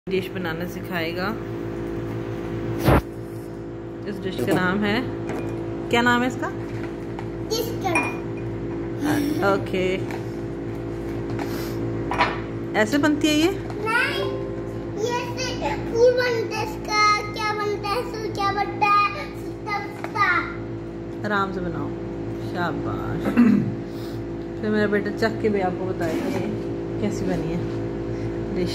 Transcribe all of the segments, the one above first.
Dish बनाना सिखाएगा। इस dish का नाम है, क्या नाम है इसका? ओके, ऐसे बनती है ये? नहीं, ये फूल बनता है इसका। क्या बनता है? क्या बनता है? आराम से बनाओ, शाबाश। फिर मेरा बेटा चख के भी आपको बताएगा ये कैसी बनी है डिश।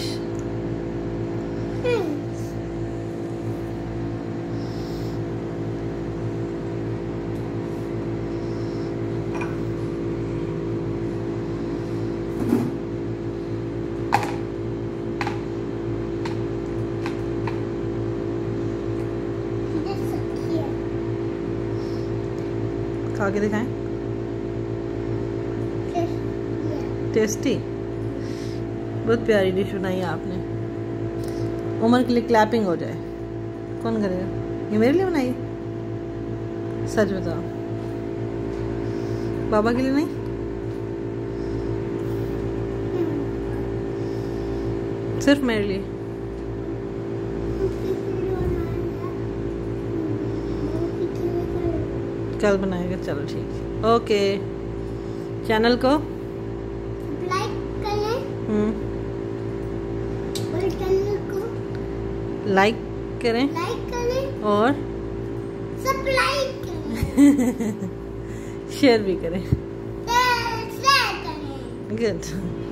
खा के दिखाएं। टेस्टी, बहुत प्यारी डिश बनाई है आपने। उमर के लिए क्लैपिंग हो जाए। कौन करेगा? ये मेरे लिए बनाई? सच बताओ, बाबा के लिए नहीं? सिर्फ मेरे लिए? कल बनाएगा, चलो ठीक है। ओके, चैनल को लाइक करें। और चैनल को लाइक करें और सब्सक्राइब करें। शेयर भी करें। शेयर करें। गुड।